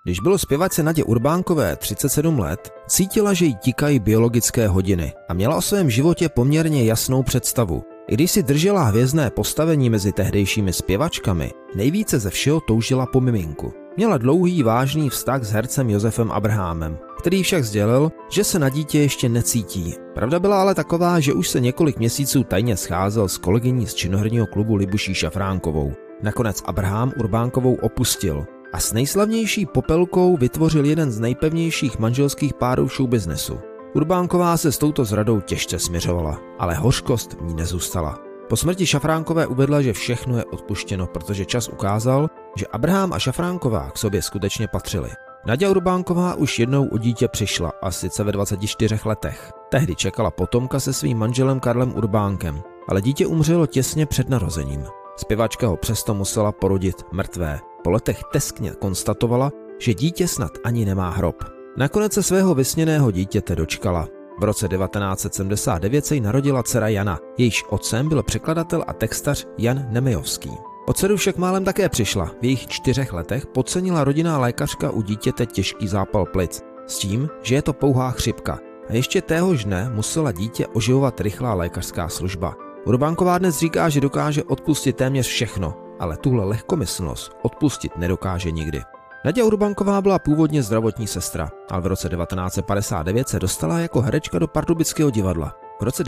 Když bylo zpěvačce Nadě Urbánkové 37 let, cítila, že jí tikají biologické hodiny a měla o svém životě poměrně jasnou představu. I když si držela hvězdné postavení mezi tehdejšími zpěvačkami, nejvíce ze všeho toužila po miminku. Měla dlouhý vážný vztah s hercem Josefem Abrahamem, který však sdělil, že se na dítě ještě necítí. Pravda byla ale taková, že už se několik měsíců tajně scházel s kolegyní z činoherního klubu Libuší Šafránkovou. Nakonec Abraham Urbánkovou opustil a s nejslavnější Popelkou vytvořil jeden z nejpevnějších manželských párů v showbiznesu. Urbánková se s touto zradou těžce smiřovala, ale hořkost v ní nezůstala. Po smrti Šafránkové uvedla, že všechno je odpuštěno, protože čas ukázal, že Abraham a Šafránková k sobě skutečně patřili. Naďa Urbánková už jednou o dítě přišla, a sice ve 24 letech. Tehdy čekala potomka se svým manželem Karlem Urbánkem, ale dítě umřelo těsně před narozením. Zpěvačka ho přesto musela porodit mrtvé. Po letech teskně konstatovala, že dítě snad ani nemá hrob. Nakonec se svého vysněného dítěte dočkala. V roce 1979 se jí narodila dcera Jana, jejíž otcem byl překladatel a textař Jan Nemejovský. O dceru však málem také přišla. V jejich 4 letech podcenila rodinná lékařka u dítěte těžký zápal plic, s tím, že je to pouhá chřipka. A ještě téhož dne musela dítě oživovat rychlá lékařská služba. Urbánková dnes říká, že dokáže odpustit téměř všechno, ale tuhle lehkomyslnost odpustit nedokáže nikdy. Naďa Urbánková byla původně zdravotní sestra, ale v roce 1959 se dostala jako herečka do Pardubického divadla. V roce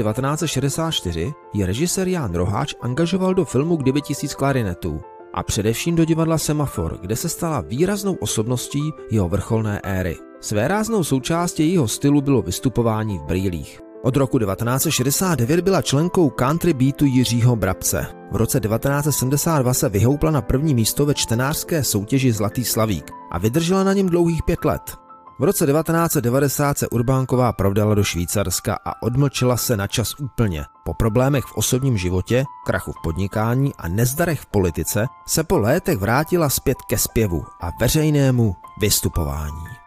1964 ji režisér Jan Roháč angažoval do filmu Kdyby 1000 klarinetů a především do divadla Semafor, kde se stala výraznou osobností jeho vrcholné éry. Svéráznou součástí jejího stylu bylo vystupování v brýlích. Od roku 1969 byla členkou country beatu Jiřího Brabce. V roce 1972 se vyhoupla na první místo ve čtenářské soutěži Zlatý slavík a vydržela na něm dlouhých 5 let. V roce 1990 se Urbánková provdala do Švýcarska a odmlčela se na čas úplně. Po problémech v osobním životě, krachu v podnikání a nezdarech v politice se po létech vrátila zpět ke zpěvu a veřejnému vystupování.